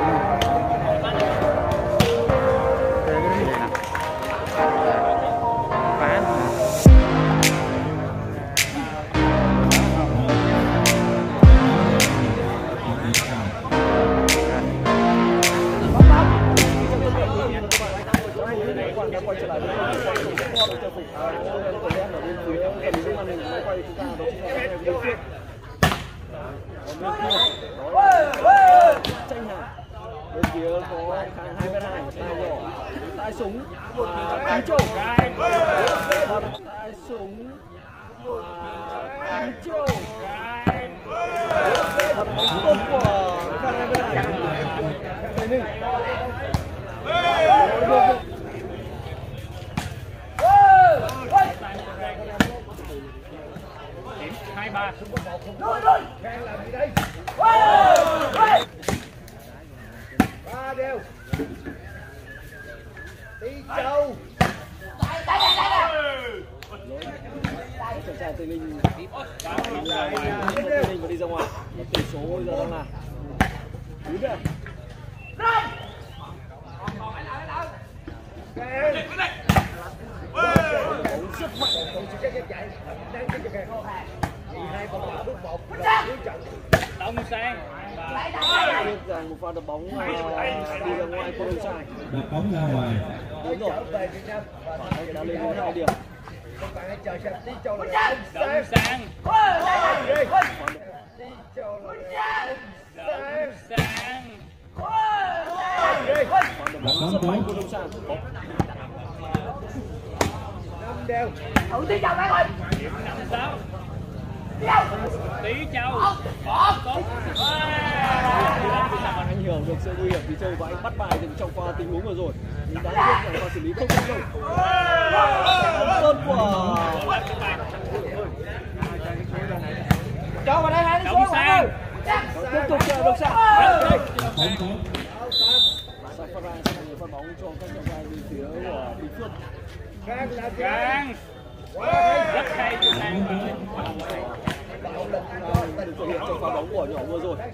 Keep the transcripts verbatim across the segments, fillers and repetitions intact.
quay trở lại với quay tổng kết cho trang phục áo của đen ở bên phía gần dưới màn hình máy quay chúng ta đó chính là đối phương. Còn bên kia tranh hạt bên phía có kháng hai mét hai tay nhỏ tay súng tí trâu tay súng tí trâu thật tốt của kháng hai mét hai Tây Ninh. hai ba đang làm gì đây? Ba đều. Tí châu. Chàng trai Tây Ninh Tây Ninh và đi ra ngoài. Tỷ số bây giờ đang là bốn đều. Bóng rất mạnh, không chỉ cái chạy đang cái kìa. Hai bóng đá bước một cuối trận. Đông Sang biết rằng một pha đập bóng đi ra ngoài của đội sai. Đập bóng ra ngoài. Đúng rồi. Về Việt Nam Đã lên đến hai điểm. các bạn hãy chờ xem tí châu là Đông Sang tí châu là Đông Sang Đập bóng rất mạnh của đội sai. năm đều. Thử tí châu bạn ơi. năm sáu Tí Châu Anh hiểu được sự nguy hiểm Tí Châu và anh bắt bài được trong pha tình huống vừa rồi. Nhưng đáng tiếc là pha xử lý không thành công. Tốt của Cho vào đây hai Đông Sang tiếp tục chờ được sao? Safara sẽ là người phát bóng cho các trọng tài bên phía của Bình Phước. Gang là Gang rất hay của Sang được thực hiện trong pha bóng của nhỏ vừa rồi.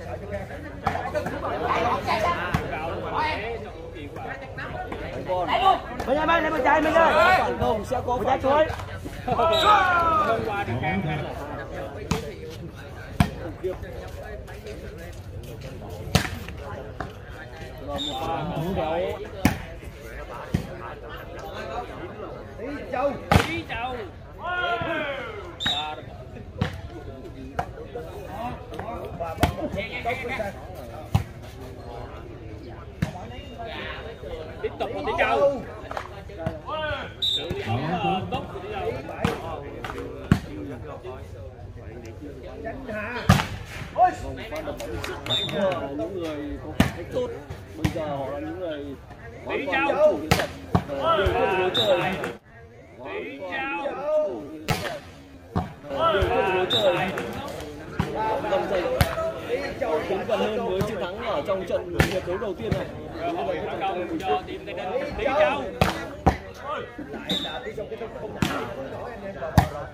Còn bây giờ mình mình chạy mình ơi. phản công sẽ có phản chuối. không qua được Gang khủng khiếp. Và một pha kéo Tí châu. Tí Châu Và bóng một tốc của Sang. tiếp tục là Tí Châu xử lý bóng tốt của Tí Châu. Chánh hạ. vòng pha đập bóng sức mạnh của những người có cách tốt. Bây giờ họ là những người hoàn toàn là chủ cái trận. Điều không lối trời. Tí Châu Điều không lối trời. Đồng thời tiến gần hơn với chiến thắng ở trong trận hiệp đấu đầu tiên này. cơ hội phản công cho team Tây Ninh. Tí Châu Lại là tí châu cái không nổi anh em vào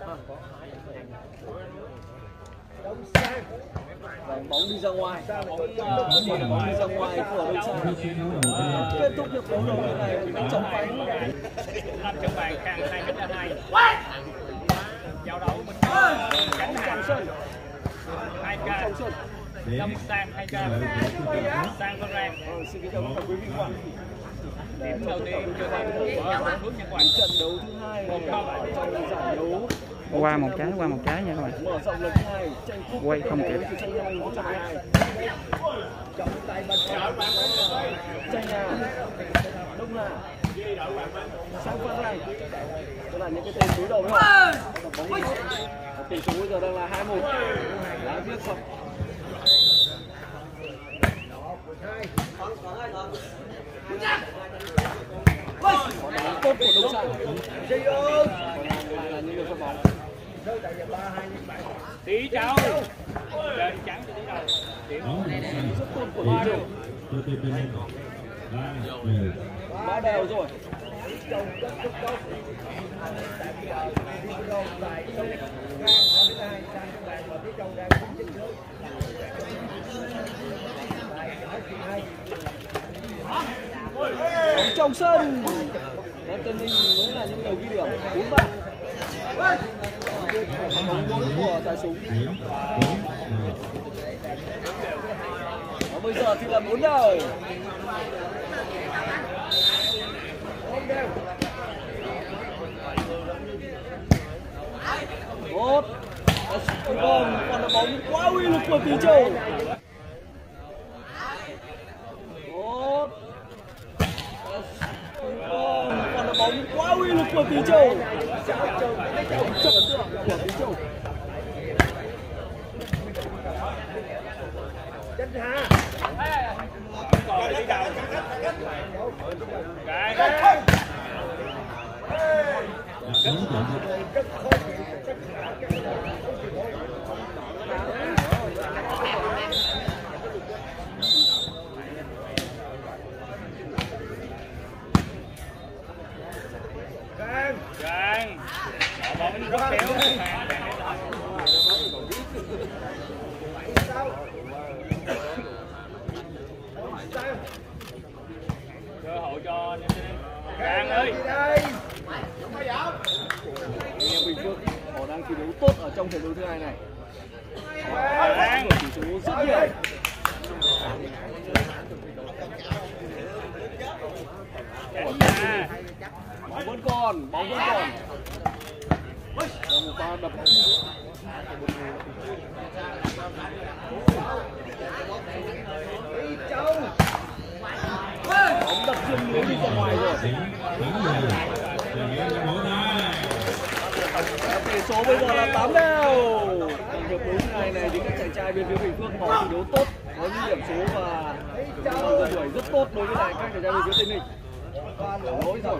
Đông Sang. Và bóng đi ra ngoài. Bóng đi ra ngoài của đội Sang. Kết thúc hiệp đấu đầu tiên này với trận bánh. năm trận bàn càng hai mét hai. Giao đấu mình cánh hàng hai ca Đông Sang hai ca Sang Văn Rang. Xin kính chào tất cả quý vị và Điểm đầu tiên cho team hướng nhân quản. trận đấu thứ hai trong giải đấu qua một trái qua một trái nha các bạn. mở rộng lần hai tranh cúp Quay không kịp. tranh nhà một trận hai trọng tài bật tranh nhà Đông Hà Sang Phan Rang. Đó là những cái tên đối đầu với họ. Bóng tỷ số bây giờ đang là hai một. Đáng tiếc không. Còn bóng tốt của Đông Sang. Lại là những người phát bóng. Tí Châu chơi trắng cho Tí Châu. Điểm rất tốt của Tí Châu. Ba đều rồi. trong sân. Anthony mới là những người ghi điểm bốn ba. Bóng bốn của tài súng. Và bây giờ thì là bốn đầu. Một. Còn còn là bóng quá uy lực của Tí Châu. Một. Còn là bóng quá uy lực của Tí Châu. Chất lượng của Tí Châu. Chân Hà. Còn đi đầu. Cái. Gan. Bóng rất kéo. Cơ hội cho Gan ơi. Bình Phước họ đang thi đấu tốt ở trong trận đấu thứ hai này. Chỉ số rất nhiều. Bóng vẫn còn, bóng vẫn còn. Một pha đập. Bóng đập xuyên lưới đi ra ngoài rồi. Tỷ số bây giờ là tám đều. Trong hiệp đấu này này thì các chàng trai bên phía Bình Phước họ thi đấu tốt, có những điểm số và một buổi rất tốt đối với lại các chàng trai bên phía Tây Ninh. Lỗi rồi.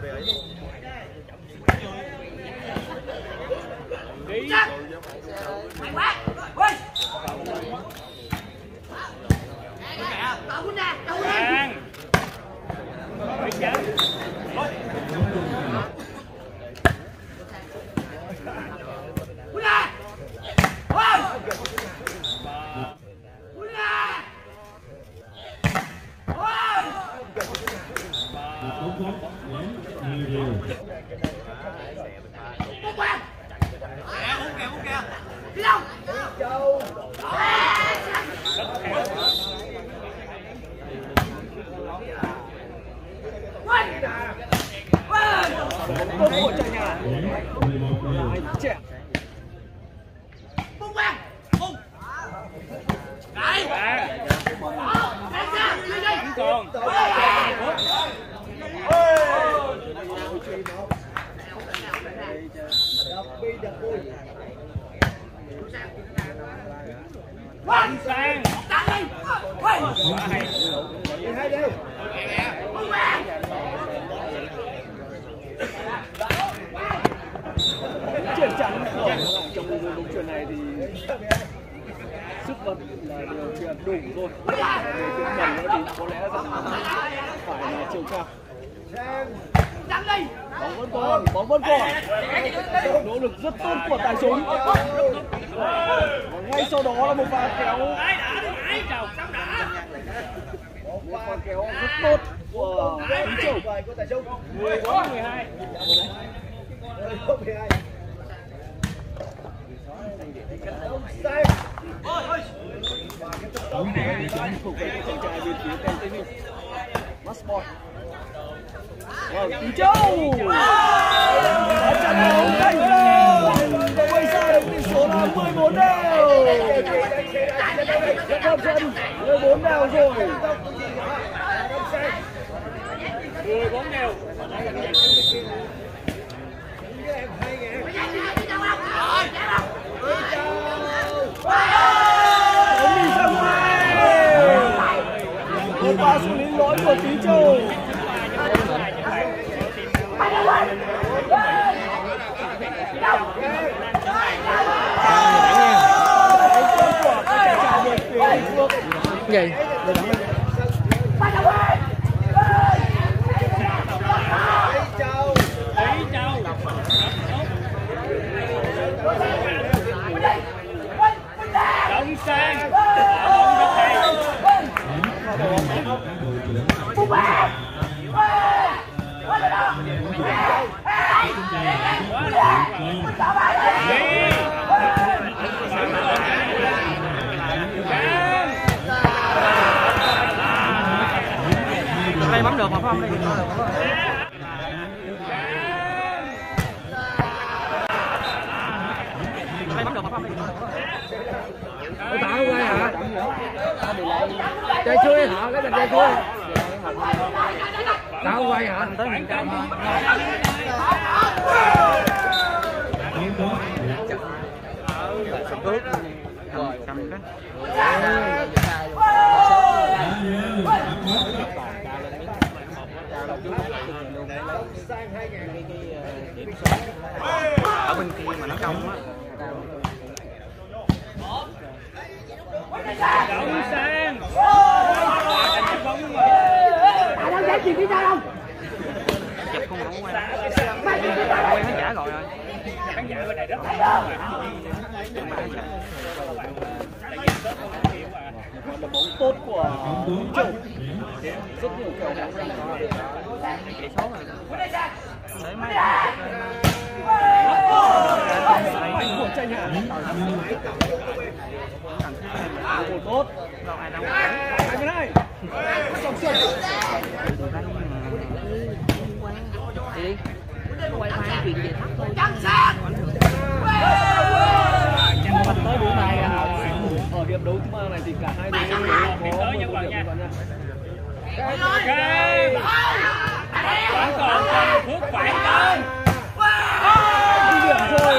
Đi. Gan. Đi chán. Tốt của trai nhà. Anh trẻ. Bung quang. Bung. Cái. Còn. Bắn sang. Hai đều. Chuyển trắng của trong môn bóng chuyền này thì sức bật là điều kiện đủ thôi. Về phía phần nữa thì có lẽ rằng phải là chiều cao. Bóng vẫn còn, bóng vẫn còn. Nỗ lực rất tốt của tài súng. Và ngay sau đó là một pha kéo. Một pha kéo rất tốt của Tí Châu. mười bốn mười hai. Thuộc về các chàng trai bên phía Tây Ninh. Massport. Vâng, Tí Châu đã chặn bóng thành công. Và bây giờ được tỷ số là mười bốn đều. Rất hấp dẫn, mười bốn đều rồi. mười bốn đều. Bóng đi ra ngoài. Một pha xử lý lỗi của Tí Châu. Gì? Đông sang. được mà không đây thì được. Đây bắt được mà không đây. Ôi tạo quay hả? Chơi chui hả? Lấy mình chơi chui. Tạo quay hả? Tới mình cầm. Rồi cầm cái. Ở bên kia mà nó công á. Đậu sang. À đâu dám gì đi ra không? Chụp không không quay. Quay khán giả gọi rồi. Khán giả bên này rất là Đội bóng tốt của Châu. Rất nhiều kiểu bóng Cái số rồi. Đấy mấy. Mạnh của tranh hạ. Một tốt. Hai mươi hai. Trong sân. Đi. Quay mai chuyện gì thấp thôi. Mặt tới bốn này ở điểm đấu thứ ba này thì cả hai đội có mười điểm nha. ok. Vẫn còn Phước phải lên. Đi điểm rồi.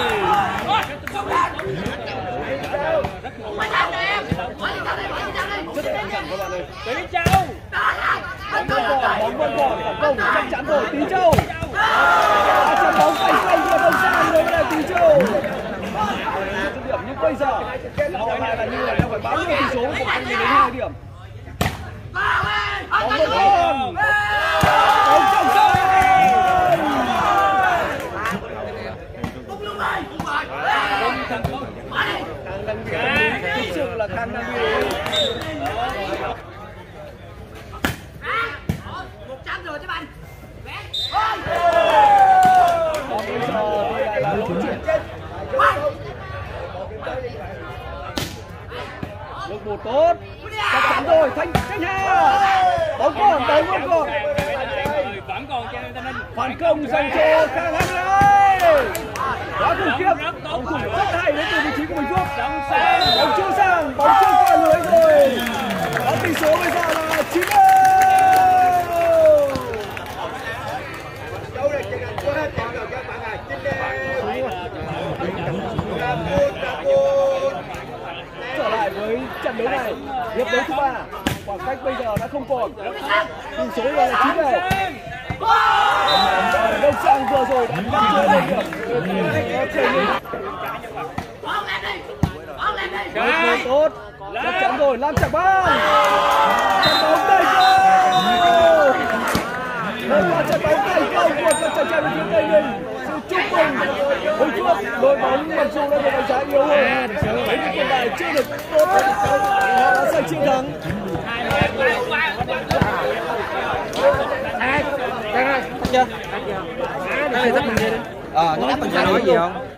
Rất căng thẳng các bạn ơi. Tí Châu. Bóng vẫn còn, bóng vẫn còn, phản công chắc chắn rồi. Tí Châu. Trận bóng tay xoay giữa Đông Sang đối với Tí Châu. Điểm nhưng bây giờ họ lại là như là đang phải báo nhiều tỷ số của anh đến hai điểm. Bóng vẫn còn. Bóng trong sân. Khang Đăng Viễn thực sự là Khang Đăng Viễn. một trăm rồi chứ bạn. Còn bây giờ thì lại là lỗ chuyển. Lực một tốt. Chắc chắn rồi, Thanh Thanh Hà. Bóng còn, bóng vẫn còn. Vẫn còn cho Tây Ninh. Phản công dành cho Khang Đăng Viễn. Quá khủng khiếp. Bóng thủ rất hay đến từ vị trí của mình Phước. Bóng chưa sang, bóng chưa qua lưới rồi. Và tỷ số bây giờ là chín đều. Đâu này chỉ cần có hết tiền rồi các bạn ơi. Chín đều. Cảm ơn, cảm ơn. Trở lại với trận đấu này, hiệp đấu thứ ba, khoảng cách bây giờ đã không còn, tỷ số là chín đều. Đông Sang vừa rồi đã bắt chơi lên điểm, chơi lên. Rất tốt, chắc chắn rồi, Lam Trạc Ban, trận bóng thành công. Đây là trận bóng thành công của các chàng trai bên phía Tây Ninh. Sự chúc mừng với Phước, đội bóng mặc dù đã được đánh giá yếu hơn, thế nhưng còn lại chưa được tốt, họ đã giành chiến thắng. Chưa? Cái này rất mình đi. Ờ, nó mình nói gì không?